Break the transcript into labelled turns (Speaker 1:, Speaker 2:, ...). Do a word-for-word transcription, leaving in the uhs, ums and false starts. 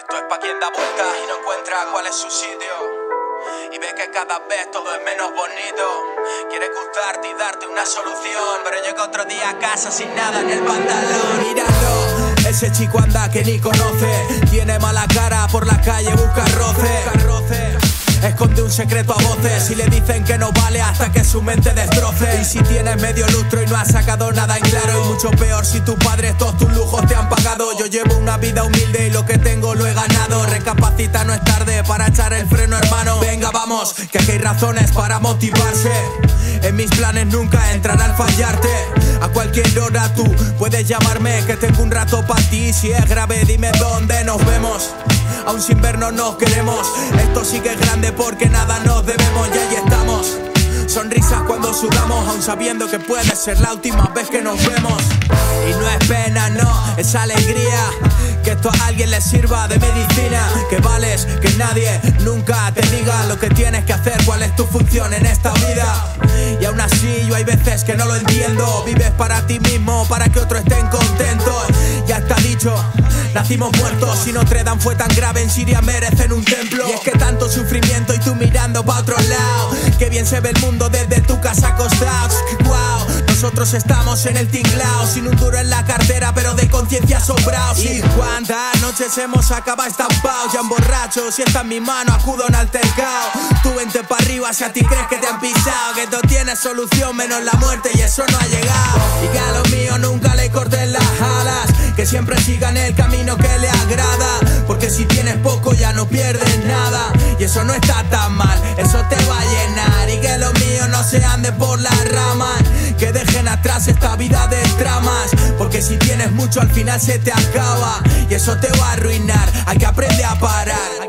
Speaker 1: Esto es pa' quien da vueltas y no encuentra cuál es su sitio, y ve que cada vez todo es menos bonito. Quiere gustarte y darte una solución, pero llega otro día a casa sin nada en el pantalón. Míralo, ese chico anda que ni conoce, tiene mala cara, por la calle busca roce. Esconde un secreto a voces y le dicen que no vale hasta que su mente destroce. Y si tienes medio lustro y no has sacado nada en claro, y mucho peor si tus padres todos tus lujos te han pagado. Yo llevo una vida humilde y lo que tengo lo he ganado. Recapacita, no es tarde para echar el freno, hermano. Venga, vamos, que aquí hay razones para motivarse. En mis planes nunca entrará al fallarte. A cualquier hora tú puedes llamarme, que tengo un rato para ti. Si es grave dime dónde nos vemos. Aún sin vernos nos queremos. Esto sí que es grande porque nada nos debemos. Y ahí estamos, sonrisas cuando sudamos, aún sabiendo que puede ser la última vez que nos vemos. Y no es pena, no, es alegría, que esto a alguien le sirva de medicina. Que vales, que nadie nunca te diga lo que tienes que hacer, cuál es tu función en esta vida. Y aún así yo hay veces que no lo entiendo. Vives para ti mismo, para que otros estén contentos. Ya está dicho, nacimos muertos. Si Notre Dame fue tan grave, en Siria merecen un templo. Y es que tanto sufrimiento y tú mirando pa' otro lado. Que bien se ve el mundo desde tu casa acostado. Wow, nosotros estamos en el tinglao, sin un duro en la cartera pero de conciencia sobrados. Y cuántas noches hemos acabado estampados, ya borrachos. Si está en mi mano acudo a un altercado. Tú vente pa' arriba si a ti crees que te han pisado, que todo tiene solución menos la muerte y eso no ha llegado. Y que a lo mío nunca le corten las alas, que siempre sigan el camino que le agrada. Porque si tienes poco ya no pierdes nada, y eso no está tan mal, eso te va a llenar. Y que lo mío no se ande por las ramas, que dejen atrás esta vida de tramas. Porque si tienes mucho al final se te acaba, y eso te va a arruinar. Hay que aprender a parar.